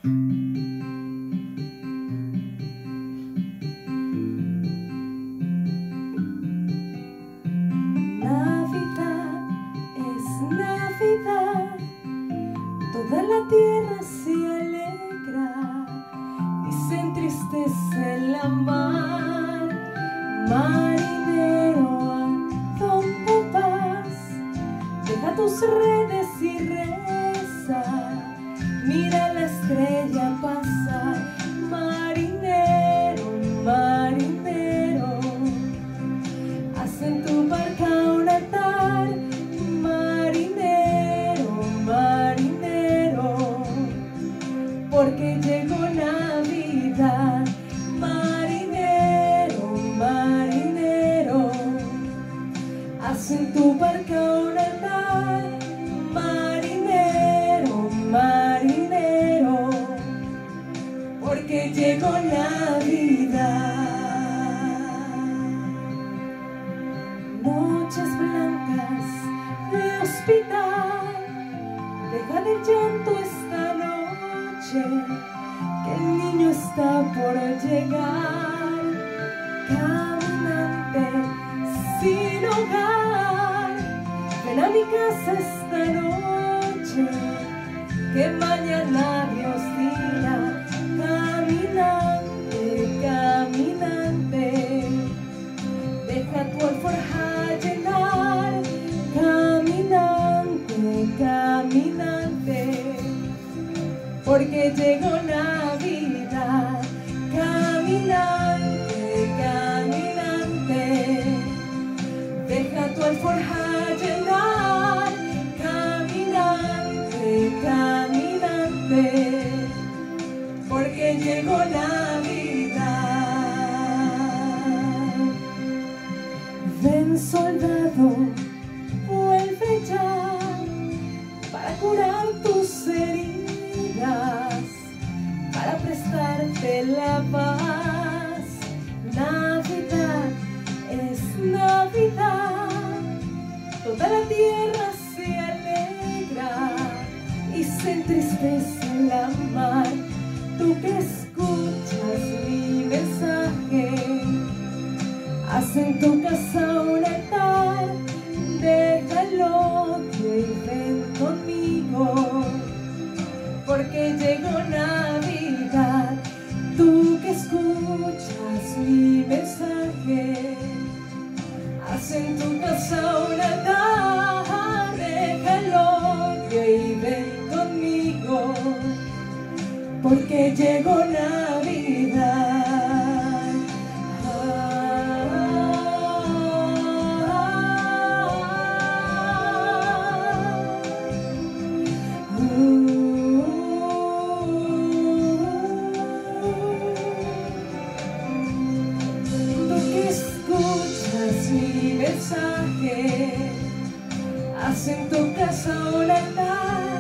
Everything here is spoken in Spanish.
Navidad es Navidad, toda la tierra se alegra y se entristece la mar. Marinero, ¿a dónde vas? Deja tus redes y reza, mira la estrella pasar. Marinero, marinero, haz en tu barca un altar. Marinero, marinero, porque llegó Navidad. Marinero, marinero, haz en tu barca un altar. Marinero, marinero, porque llegó Navidad. Noches blancas de hospital, deja de llanto esta noche, que el niño está por llegar. Caminante sin hogar, ven a mi casa esta noche, que mañana Dios dirá. Caminante, caminante, deja tu alforja llenar. Caminante, caminante, porque llegó Navidad. Caminante, caminante, deja tu alforja llenar. Caminante, caminante, porque llegó Navidad. Ven, soldado, vuelve ya para curar tus heridas, para prestarte la paz. Navidad es Navidad, toda la tierra se alegra y se entristece la mar. Tú que escuchas mi mensaje, haz en tu casa un altar. Deja el odio y ven conmigo, porque llegó Navidad. Tú que escuchas mi mensaje, haz en tu casa un altar. Deja el odio y ven conmigo, porque llegó Navidad. Mi mensaje, haz en tu casa un altar.